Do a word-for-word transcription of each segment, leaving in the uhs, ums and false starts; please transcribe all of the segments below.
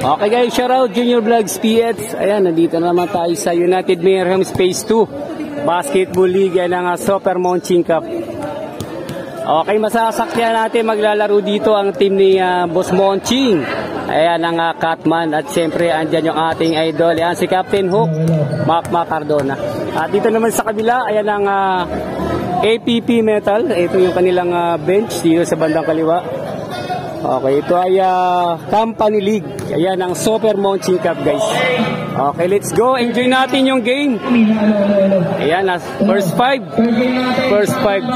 Okay guys, shoutout Junior Vlogs P H. Ayan, nandito na naman tayo sa United Mayhem Space two Basketball League ng uh, Super Monching Cup. Okay, masasakyan natin maglalaro dito ang team ni uh, Boss Monching. Ayan ang uh, Catman at siyempre andyan yung ating idol. Ayan si Captain Hook, Mac Macardona. At dito naman sa kabila, ayan ang uh, A P P Metal. Ito yung kanilang uh, bench dito sa bandang kaliwa. Okay, ito ay uh, Company League. Ayan ang Super Monching Cup guys. Okay, let's go. Enjoy natin yung game. Ayan, uh, first five. First five.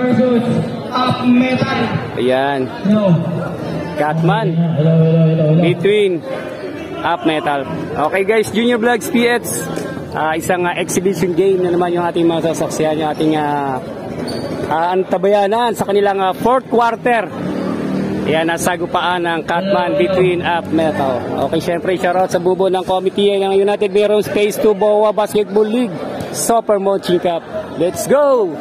Ayan. Catman. Between Up Metal. Okay guys, Junior Vlogs P H. Uh, isang uh, exhibition game na naman yung ating masasaksihan, yung ating uh, uh, antabayanan sa kanilang uh, fourth quarter. Yan ang sagupaan ng Catman between Up Metal. Okay, syempre shoutout sa bubo ng committee ng United Mayhem Space two B O A Basketball League Super Monching Cup. Let's go!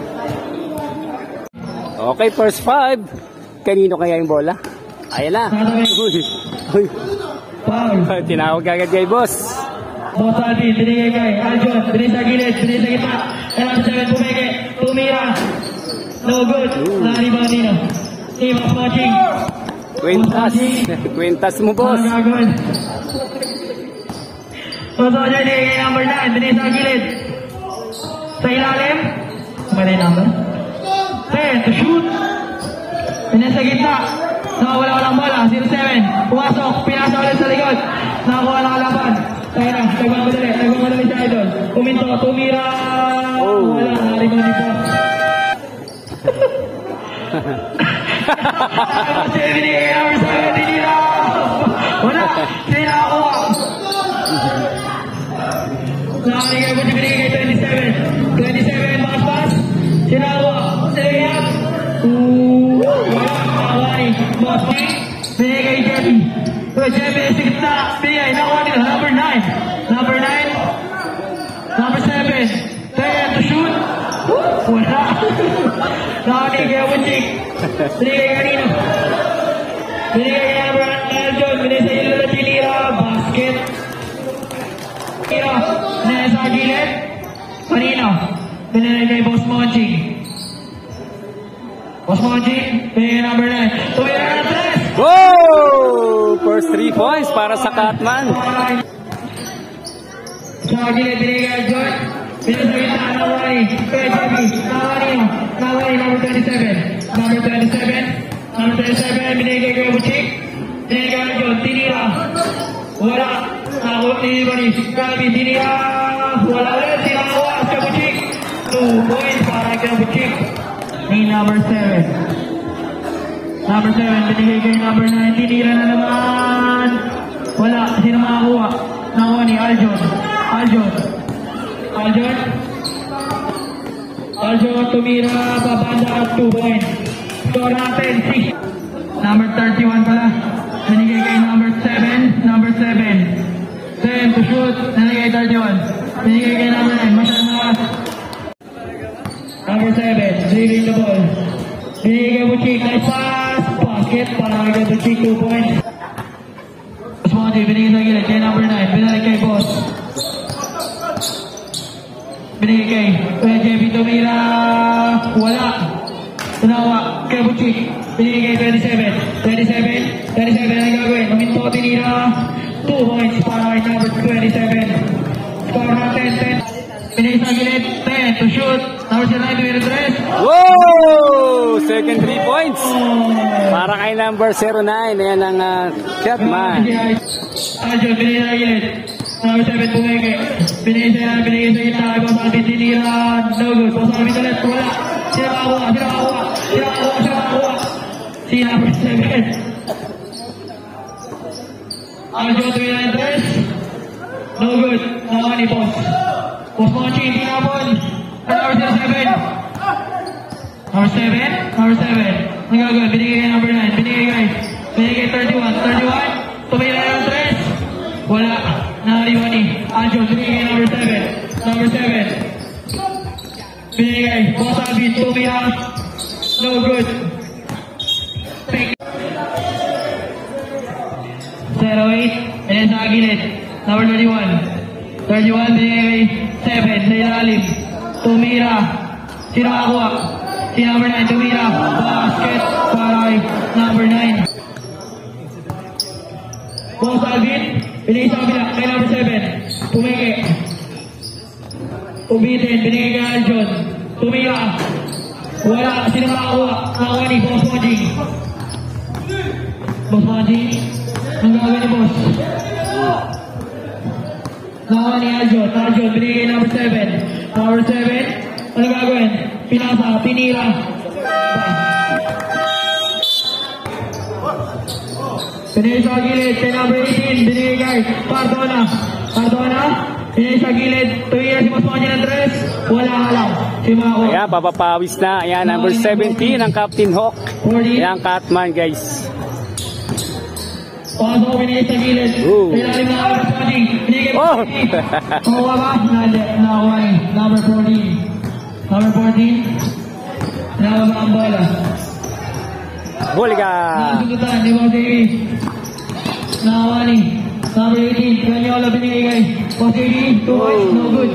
Okay, first five. Kanino kaya yung bola? Ayan na. Uy. Uy. Tinawag agad kay boss. Boss Alvin, binigay kay Aljon, binigay sa gilid, binigay sa gitna. Alam seven, pumeke, tumira. No good. Lari ba nino? Team of Monching. Quintas. Quintas mo, boss. Boss Aljon, binigay kay number nine, binigay sa gilid. Sa ilalim. Mali number. ten, to shoot. Binigay sa gitna. Nakawala walang bola. zero seven. Pumasok. Pinasa ulit sa likod. Nakakuha ng kalaban. Tayo na. Nagmamadali. Nagmamadali sa idol. Kuminto. Tumira. Oh. Wala. Nariman ni Boss. Binigay number seven. Tinira. Wala. Tinira ako. Nakakaliga ko. Binigay kay twenty-seven. twenty-seven. Pass pass. Sinawa. Sinigay. Ooh. Wala. Boss binigay kay Jeffy. So Jeffy sa gitna. Binigay. Nakuha nila. Number nine. Number nine. Number seven. ten to shoot. Wala. Nakakaliga kay Wunchik. Binigay kanino. Binigay kay number Aljon. Binigay sa ilo na tinira. Basket. Tira. Binigay sa gilid. Kanino. Binigay kay Boss Monching. Boss Monching, pinigay number nine. Tumira na tres! Whoa! First three points para sa Catman. Sa gilid, pinigay kay John. Pinigay sa gitna, Nawari. Kaya Jeffy, Nawari. Nawari, number twenty-seven. Number twenty-seven. Number twenty-seven, pinigay kay Wunchik. Pinigay kay John, tinira. Wala. Nakakot ni Ibani. Kalbi, tinira. Wala ulit. Tinakawas kay Wunchik. Two points para kay Wunchik. Ni number seven. Number seven, binigay kay number nine. Tinira na naman. Wala. Sino makakuha? Nakuha ni Aljon. Aljon. Aljon. Aljon tumira. Babanda at two points. Score natin six. Number thirty-one pala. Binigay kay number seven. Number seven. ten to shoot. Binigay kay thirty-one. Binigay kay number nine. Masyadong makas. Number seven, dribbling the ball. Binigay kay Wunchik, nice pass. Basket para kay Wunchik, two points. Boss Monching, binigay sa gilid kay number nine. Binigay kay Boss. Binigay kay Kuya Jeffy, tumira. Wala. Tinawa kay Wunchik. Binigay kay twenty-seven. twenty-seven. twenty-seven ang gagawin. Maminto, tinira. two points para kay number twenty-seven. Score natin, ten. Binigay sa gilid, ten to shoot. Number nine, tumira tres. Whoa! Second three points. Para kay number zero nine. Ayan ang uh, Catman. Aljon, binigay sa gilid. Number seven, pumeke. Binigay sa binigay sa gitna. Kay Boss Alvin, tinira. No good. Boss Alvin ulit. Wala. Sino makakuha? Sino makakuha? Sino makakuha? Sino makakuha? Si number seven. Aljon, tumira tres. No good. Nakuha ni Boss. Boss Monching, tinapon. Number seven. Number seven. Number seven. Ang gagawin, binigay kay number nine. Binigay kay. Binigay kay thirty-one. thirty-one. Tumira ng tres. Wala. Nakaliwan ni Aljon. Binigay kay number seven. Number seven. Binigay kay Boss Alvin. Tumira. No good. zero eight. gilid. Number thirty-one. thirty-one, binigay seven, sa ilalim. Tumira. Sino makakuha? Si number nine, tumira. Basket para kay number nine. Boss Alvin, binigay sa kabila, kay number seven. Pumeke. Ubitin, binigay kay Aljon. Tumira. Wala, sino makakuha? Nakakuha ni Boss Majing. Boss Majing. Ang gagawin ni Boss. Nakakuha ni Aljon. Aljon, binigay kay number seven. Number seven, ano gagawin? Pinasa, pinira. Binigay sa gilid, kay number eighteen, binigay kay Cardona. Cardona, binigay sa gilid, tumira si Boss Majing ng tres. Wala ka lang. Si Mako. Ayan, papapawis na. Ayan, number seventeen, ang Captain Hawk. Ayan, Catman, guys. Pasok, binigay sa gilid. Kailangan na ako sa Majing. Binigay Oh! Kuha ba? Nakakuha ni number fourteen. Number fourteen. Nakakuha ang bola. Hulga! Nakasundutan ni Boss Davey. Nakakuha ni number eighteen. Granyola binigay kay Boss Davey. Two points, no good.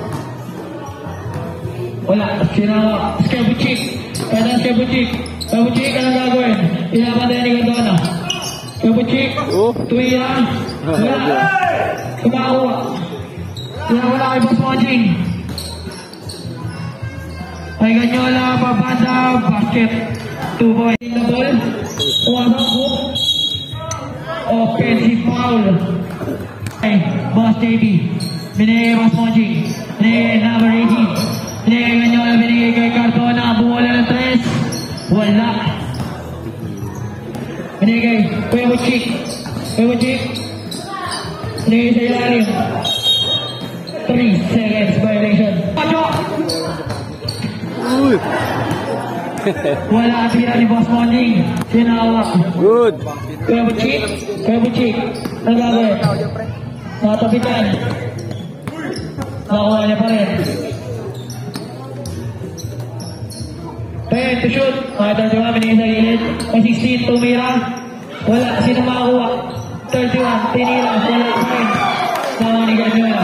Wala. Sinawa. Skebuchik. Kaya Skebuchik. Skebuchik, anong gagawin? Ilaban tayo ni Cardona. Skebuchik. Oh. Tuwira. Wala. Kumakuha. Wala kay Boss Majing. Ay Ganyola, papanda, basket. Two points in the ball. Kuwasang hook. Offensive foul. Ay, Boss Davey. Binigay Boss Majing. Binigay number eighteen. Binigay Ganyola, binigay kay Cardona. Buwala ng tres. Wala. Binigay. Kuyabuchik. Kuyabuchik. Binigay sa ilalim. Three seconds violation. Pachok! Uy! Wala ang tira ni Boss Majing. Sinawa. Good! Kuyabuchik. Kuyabuchik. Nagagawin. Natapitan. Nakuha niya pa rin. ten to shoot. Makita nyo nga, binigay sa gilid. May sixteen, tumira. Wala. Sino makakuha? thirty-one, tinira. Wala pa rin. Nakuha ni Ganyola.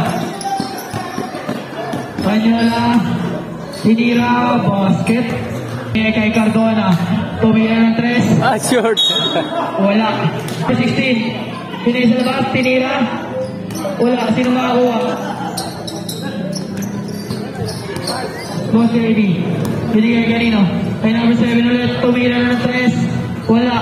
Ganyola. Tinira. Basket. Binigay kay Cardona. Tumira ng tres. Ah, short! Wala. sixteen. Binigay sa labas. Tinira. Wala. Sino makakuha? Boss Davey. Binigay kanino? Kay number seven ulit. Tumira ng tres. Wala.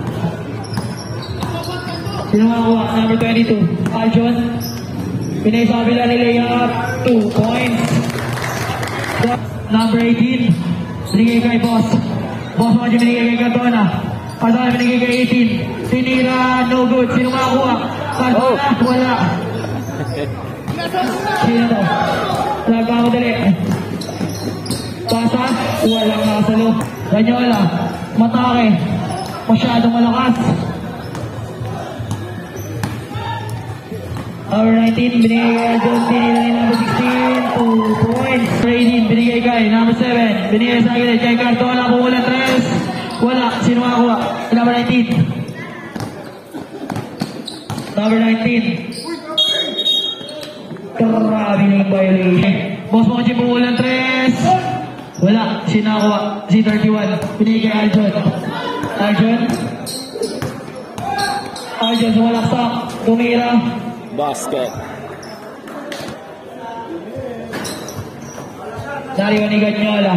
Sino makakuha? Number twenty-two. Aljon. Binigay sa kabila ni layup. Two points. Number eighteen. Binigay kay Boss. Boss Majing binigay kay Cardona. Cardona binigay kay eighteen. Tinira. No good. Sino makakuha? Cardona. Wala. Sino to? Nagkamadali. Pasa. Walang nakasalo. Ganyola. Matake. Masyadong malakas. Number nineteen, binigay kay John Tinira ni number sixteen, two points. eighteen, binigay kay number seven, binigay sa akin kay Cardona, pumula tres. Wala, sino makakuha? Number nineteen. Number nineteen. Grabe ng violation. Boss Majing pumula tres. Wala, sino makakuha? Si thirty-one, binigay kay Aljon. Aljon. Aljon, sumalaksak. Tumira. Basket. Nariwan ni Ganyola.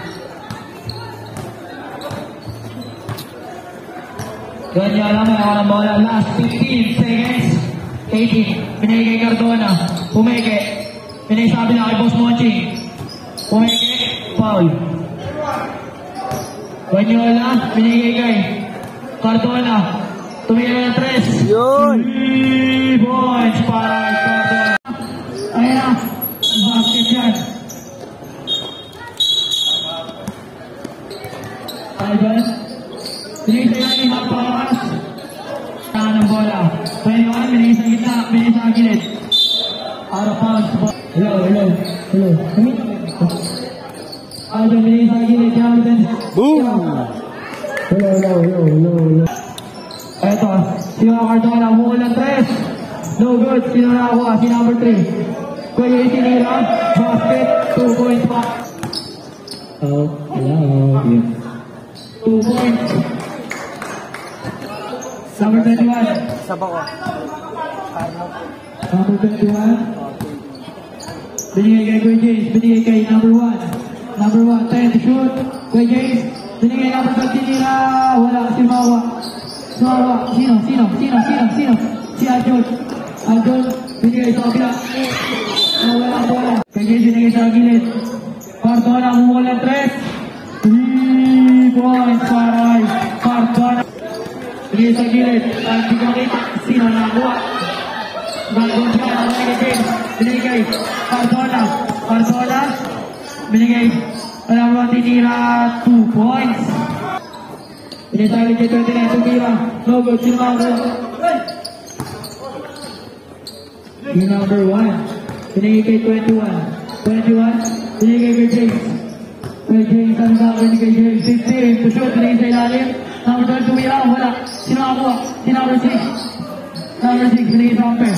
Ganyola may ako ng bola. Last fifteen seconds. eighteen. Binigay kay Cardona. Pumeke. Binigay sa kabila kay Boss Majing. Pumeke. Foul. Ganyola. Binigay kay Cardona. Tumira ng tres. Yun! Three points para Cardona. Ayan na. Basket yan. Aljon. Binigay sa ilalim ang pakas. Saan ng bola. twenty-one. Binigay sa gitna. Binigay sa gilid. Out of bounds. Hello, hello. Hello. Aljon binigay sa gilid. Jonathan. Boom! Hello, hello, hello, hello, hello. Eto, si Cardona, bukol ng tres. No good. Sino nakakuha? Si number three. Kuya itinira. Basket. Two points pa. Oh, hello. Yeah. Two points. Number twenty-one. Sabak ko. Number twenty-one. Binigay kay Kuya James. Binigay kay number one. Number one. ten to shoot. Kuya James. Binigay number two. Tinira. Wala. Si Mawa. Si Mawa. Sino? Sino? Sino? Sino? Sino? Si Arjun. Arjun. Binigay sa kabila. Wala. Wala. Kuya James binigay sa gilid. Cardona. Mumukul ng tres. three points para Cardona. Binigay sa gilid. Hindi ko makita. Sino nakakuha? Bagong siya. Binigay kay Binigay. Cardona. Cardona. Binigay. Alam mo, tinira. Two points. Binigay sa gilid kay twenty-nine. Tumira. No good. Sino nakakuha? Yung number one. Binigay kay twenty-one. twenty-one. Binigay kay James. Kay James. Ano ba? Binigay kay James. fifteen. To shoot. Binigay sa ilalim. Number twelve. Tumira. Wala. Sino nakakuha? Si number six. Number six. Binigay sa Amper.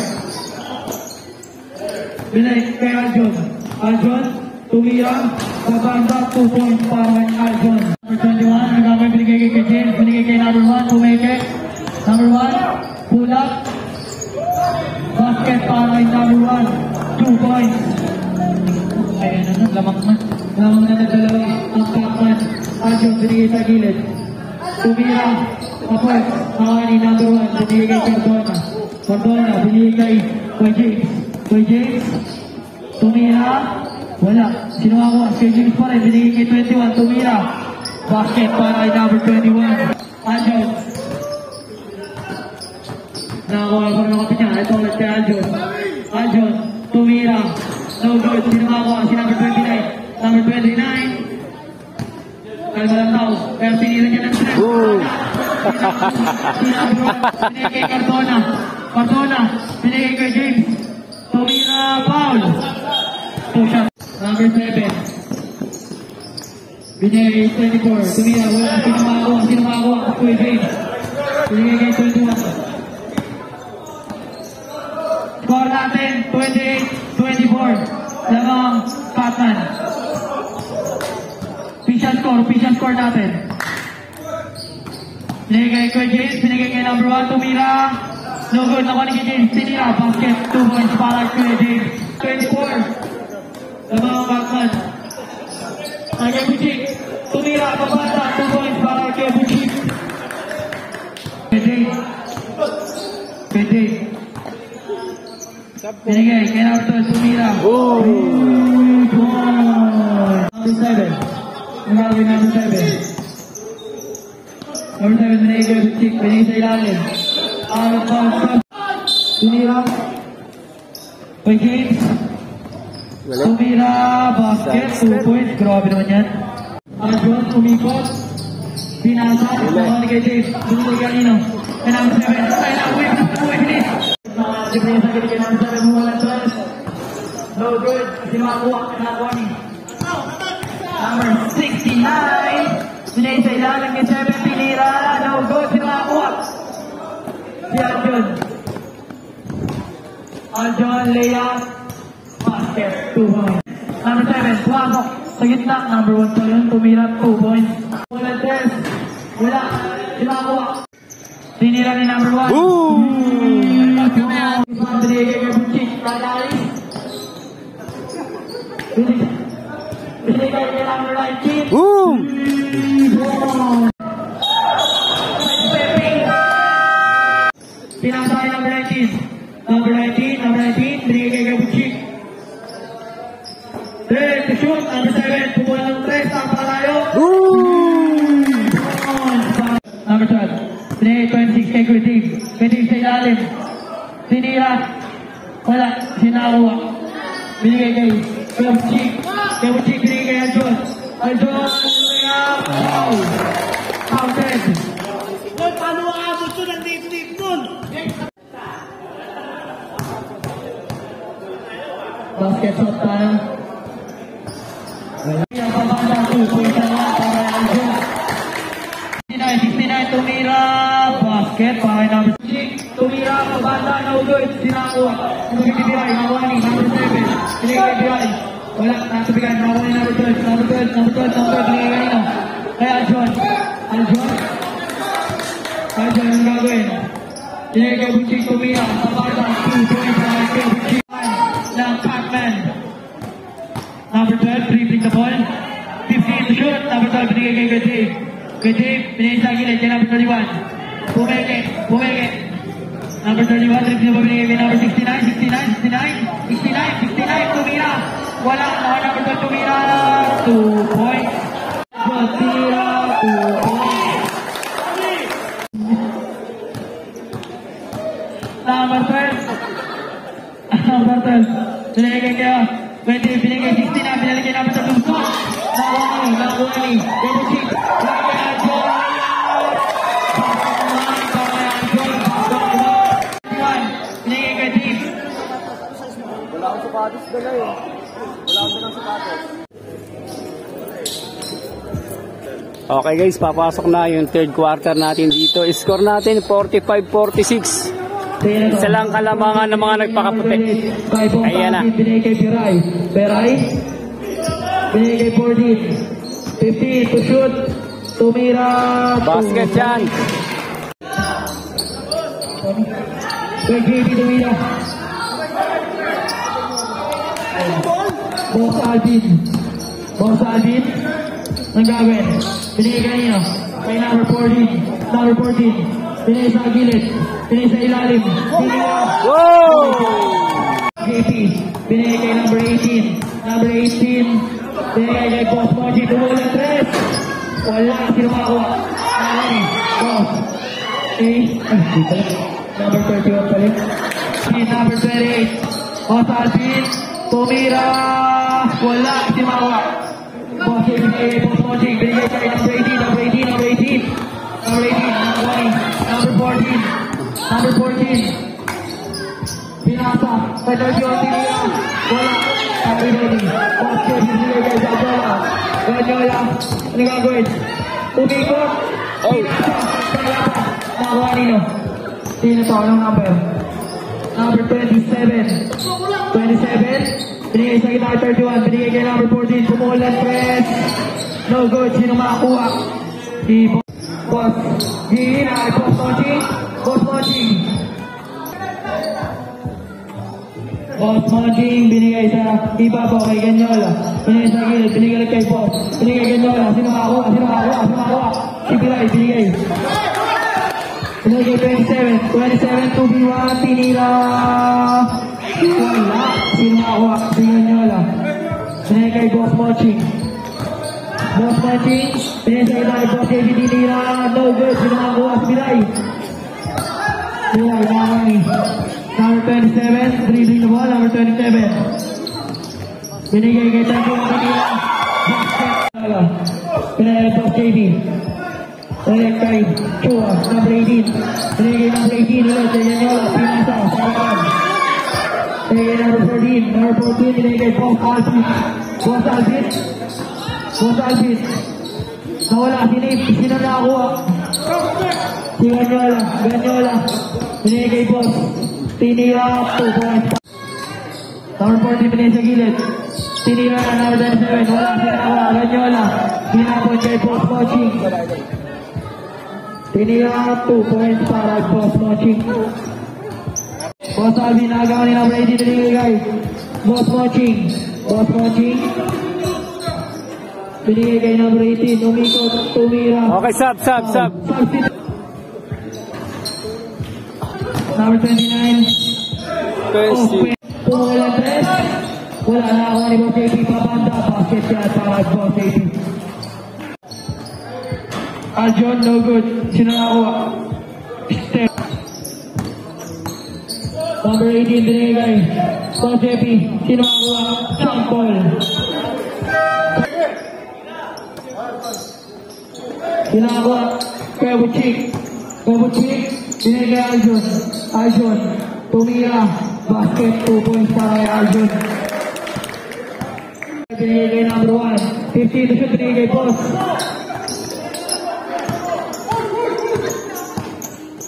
Binigay kay Arjun. Arjun. Tumira. Babanda. two points para Arjun. Number twenty-one. Number binigay kay James. Binigay kay number one. Tumeke. Number one. Pull up. Basket para kay number one. two points. Ayan na na. Lamang na. Lamang na nagdalawa. Ang kapman. Arjun. Binigay sa gilid. Tumira. Kapag. Makani number one. Binigay kay Cardona. Cardona. Binigay kay Kuya James. Kuya James. Tumira. Wala. Sino ako? Kay James pa rin. Binigay kay twenty-one. Tumira. Basket para kay number twenty-one. Arjun. Nakakuha ko ng kapit niya. Ito ulit kay Arjun. Arjun. Tumira. No good. Sino ako? Si number twenty-nine. Number twenty-nine. Kalma lang tao. Pero tinira niya ng stress. Binigay kay Cardona. Cardona. Binigay kay James. Tumira. Foul. Two shots. Number seven. Binigay twenty-four. Tumira. Wala. Sino makakuha? Sino makakuha? Kuya James. Binigay kay twenty-one. Score natin. twenty-eight twenty-four. Lamang Patman. Official score. Official score natin. Binigay kay James. Binigay kay number one. Tumira. No good. Nakuha ni kay James. Tinira. Basket. two points para kay James. twenty-four. Lamang Patman. Ay kay Buchik. Tumira. Pabata. two points para kay Buchik. Kay James. Kay James. Binigay kay number two. Tumira. Oh! Number seven. Number number seven. Number seven. Binigay kay Buchik. Binigay sa ilalim. Out of bounds. Tumira. Kay James. Tumira. Basket. Two points. Grabe naman yan. Arjun. Umikot. Pinasa. Nakuha kay James. Binigay kanino. Kay number seven. Kay number seven. Bilis. Binigay sa kay number seven. Mula twelve. No good. Kasi makakuha. Nakuha ni number sixty-nine. Binigay sa ilalim kay seven. Pinira. No good. Sino makakuha? Si Arjun. Arjun. Leia. Basket. Two points. Number seven. Tuwagok. Sa gitna. Number one pa yun. Tumira. Two points. Mula tres. Wala. Sino makakuha? Tinira ni number one. Boom! Binigay kay Buchik. Kalari. Binigay kay number nineteen. Boom! Pinasa kay number nineteen. Number nineteen. Number nineteen. Binigay kay Buchik. Three to shoot. Number seven. Pupula ng tres. Tapa tayo. Boom! Number twelve. Binigay twenty-six kay Critic. Critic sa ilalim. Sinira. Wala. Sinakuha. Binigay kay Buchik. Kay Buchik. Binigay kay Arjun. Arjun. Foul. Counted. Paano aabot yun ang dip-dip nun? Basket shot tayo. Wala. Ang pabanda. two points na lang para Arjun. sixty-nine. sixty-nine. Tumira. Basket para number six. Tumira. Pabanda. No good. Sinakuha. kay Biray. Wala, nasa bigay. Nakuha ni number twelve, number twelve, number twelve, number twelve, binigay kanino? Kay Aljon. Aljon. Aljon, ang gagawin. Binigay kay Butchik Tumira. Papartan, two points para kay Butchik. Ng Pac-Man. Number twelve, dribbling the ball. fifteen to shoot. Number twelve, binigay kay K J. K J, binigay sa gilid kay number thirty-one. Pumeke, pumeke. Number thirty-one, dribbling the ball, binigay kay number sixty-nine, sixty-nine, sixty-nine, sixty-nine, sixty-nine, Tumira. Wala, nakuha number twelve, Tumira. Two points. Tumira, two points. Number twelve. Number twelve. Binigay kay kayo. twenty, binigay sixty-nine, binigay kay number thirty-two. Nakuha ni, nakuha ni. Kay Butchik. Binigay kay Aljon. Binigay kay Dave. Wala akong sapatos dala eh. Wala akong dalang sapatos. Okay guys, papasok na yung third quarter natin dito. Score natin forty-five forty-six. Isa lang kalamangan ng mga nagpakaputi. Ayan na. Binigay kay Piray. Piray. Binigay kay fourteen. fifteen to shoot. Tumira. Basket yan. Kay J B Tumira. Boss Alvin. Boss Alvin. Ang gagawin. Binigay kanina. Kay number fourteen. Number fourteen. Binigay sa gilid. Binigay sa ilalim. Binigay. Wow! J P. Binigay kay number eighteen. Number eighteen. Binigay kay Boss Mochi. Tumulang tres. Wala. Sino makakuha? Nalani. Boss. eight. Ay, dito. Number thirty-one palit. Number twenty-eight. Boss Alvin. Tumira. Wala. Sino makakuha? Boss binigay kay Boss Mochi. Binigay kay number eighteen. Number eighteen. Number eighteen. Number eighteen. Number fourteen. Number fourteen. Pinasa. Kay thirty-one. Tumira. Wala. Number eighteen. Boss binigay kay Zabola. Ganyola. Ano gagawin? Umikot. Oh. Nakuha nino. Sino to? Anong number? Number twenty-seven. twenty-seven. Binigay sa kita thirty-one. Binigay kay number fourteen. Pumulan press. No good. Sino makakuha? Si Boss. Gina. Boss Mochi. Boss Mochi. Boss Mochi. Binigay sa iba po kay Ganyola. Binigay sa gilid. Binigay kay Boss. Binigay kay Ganyola. Sino makakuha? Sino makakuha? Sino makakuha? Si Piray. Binigay. Binigay twenty-seven. twenty-seven to B one. Tinira. Wala. Sino makakuha? Si Ganyola. Binigay kay Boss Mochi. Boss Mochi. Binigay sa iba kay Boss J B. Tinira. No good. Sino makakuha? Si Piray. Piray. Makakuha ni. Number twenty-seven. Dribbling the ball. Number twenty-seven. Binigay kay thirty-one. Tinira. Binigay kay Boss J B. Binigay kay Chua. Number eighteen. Binigay number eighteen. Ulit kay Ganyola. Pinasa. Sarakan. Binigay number fourteen. Number fourteen. Binigay kay Boss Alvin. Boss Alvin. Boss Alvin. Nawala. Sinip. Sino nakakuha? Si Ganyola. Ganyola. Binigay kay Boss. Tinira. two points. Number fourteen. Binigay sa gilid. Tinira na number twenty-seven. Wala. Sinawa. Ganyola. Pinapon kay Boss Mochi. Tinira. two points para Boss Mochi. Boss Alvin. Nagawa ni number eighteen. Binigay kay Boss Mochi. Boss Mochi. Binigay kay number eighteen. Umikot. Tumira. Okay, sub, sub, sub. Number twenty-nine. Question. Pumulan tres. Wala na ako ni Boss J P. Papanda. Basket yan para Boss J P. Aljon, no good. Sino nakakuha? Step. Number eighteen, binigay kay Boss J P. Sino nakakuha? Jump ball. Sino nakakuha? Kay Butchik. Kay Butchik. Binigay kay Aljon. Aljon. Tumira. Basket, two points para kay Aljon. Binigay kay number one. fifteen to shoot. Binigay kay Boss.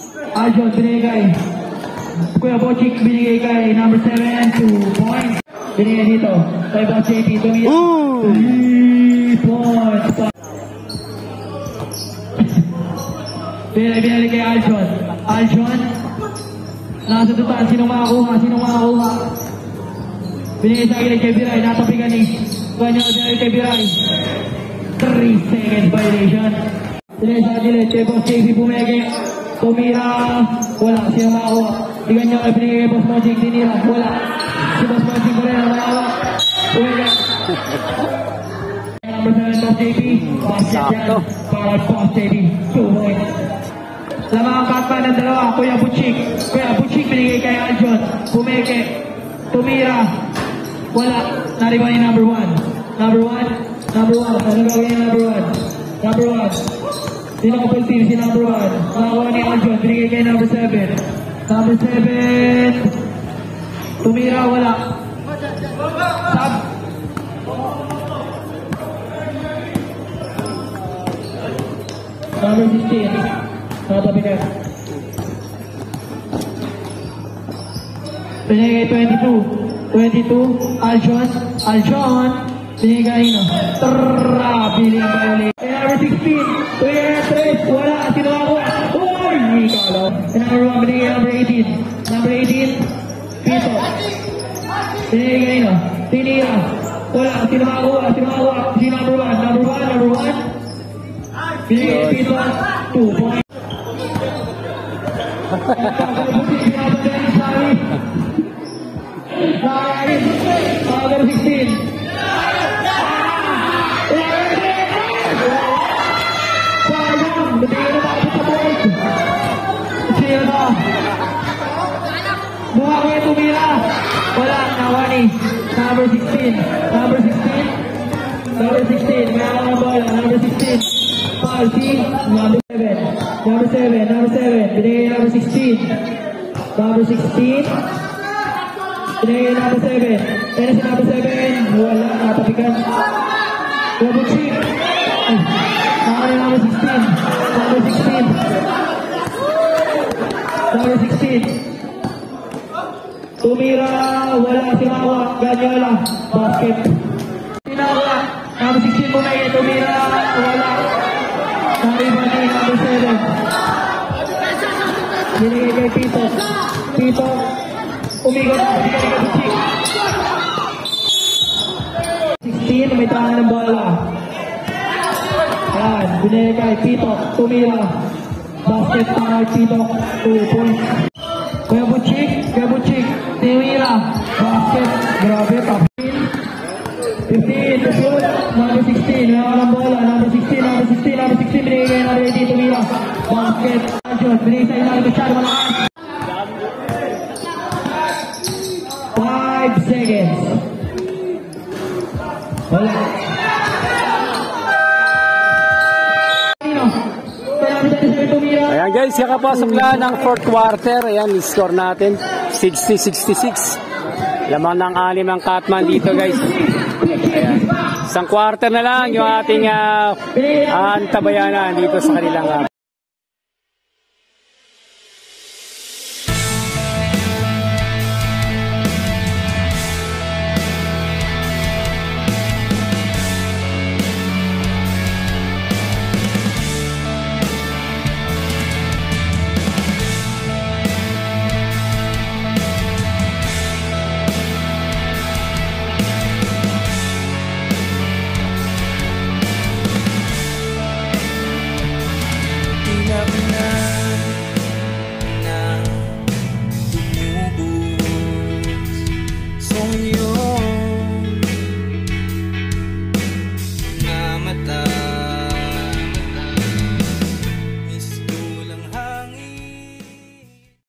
Aljon binigay. Kuya Butchik binigay kay number seven, two points. Binigay dito. Kay Boss J P. Tumira. Ooh! three points. Binigay, binigay kay Aljon. Aljon. Nasa tutaan. Sinong makakuha? Sinong makakuha? Binigay sa akin kay Biray. Natapigan ni. Kanya binigay kay Biray. three seconds violation. Binigay sa akin kay Boss J P. Bumeke. Tumira. Wala. Sinong makakuha? Bigyan niyo kay binigay kay Boss Magic. Tinira. Wala. Si Boss Magic ko rin ang makakuha. Bumeke. Number seven, Boss J P. Basket yan. Para Boss J P. two points. Lamang ang katpa ng dalawa. Kuya Butchik. Kuya Butchik binigay kay Aljon. Bumeke. Tumira. Wala. Nariba ni number one. Number one. Number one. Ano gawin yung number one? Number one. Sinakapal team si number one. Nakakuha ni Aljon. Binigay kay number seven. Number seven. Tumira. Wala. Sub. Number sixteen. Natabi ka. Binigay twenty-two. twenty-two. Aljon. Aljon. Binigay no. Trrrra. Bili ang violate. And number sixteen. twenty-three. Wala. Sino ako? Uy! Ikalaw. And number one. Binigay number eighteen. Number eighteen. Pito. Binigay no. Tinira. Wala. Sino ako? Sino ako? Sino number one? Number one. Number one. Binigay Pito. two points. Number sixteen. Sayang, binigyan na bakit sa board. Sino na? Mukha ko yung tumira. Wala, nawa ni. Number sixteen. Number sixteen. Number sixteen. May ako ng bola. Number sixteen. Foul team. Number seven. Number seven. Number seven. Binigay number sixteen. Number sixteen. Binigay number seven. Pero si number seven. Wala. Natapikan. Double chip. Number number sixteen. Number sixteen. Number sixteen. Tumira. Wala. Sinawa. Ganyola. Basket. Sinawa. Number sixteen bumigay. Tumira. Wala. Nariba ni number seven. Binigay kay Pito. Pito. Umigot. Binigay kay Butchik. sixteen. May tangan ng bola. Yan. Binigay kay Pito. Tumira. Basket para Pito. two points. Kuya Butchik. Kuya Butchik. Tumira. Basket. Grabe. fifteen. Number sixteen. May ako ng bola. Number sixteen. Number sixteen. Number sixteen. Binigay kay number eighteen. Tumira. Basket. Binigay sa ilalim. Masyado malakas. five seconds. Wala. Ayan guys, kakapasok lang ng fourth quarter. Ayan, score natin sixty sixty-six. Lamang ng anim ang Catman dito guys. Ayan. Isang quarter na lang yung ating uh, antabayanan dito sa kanilang uh,